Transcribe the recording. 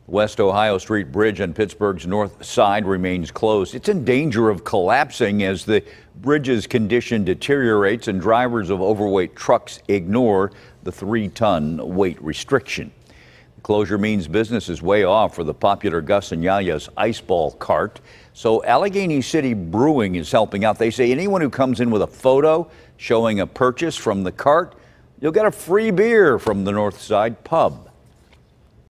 West Ohio Street Bridge on Pittsburgh's north side remains closed. It's in danger of collapsing as the bridge's condition deteriorates and drivers of overweight trucks ignore the 3-ton weight restriction. The closure means business is way off for the popular Gus and Yaya's ice ball cart. So Allegheny City Brewing is helping out. They say anyone who comes in with a photo showing a purchase from the cart, you'll get a free beer from the North Side Pub.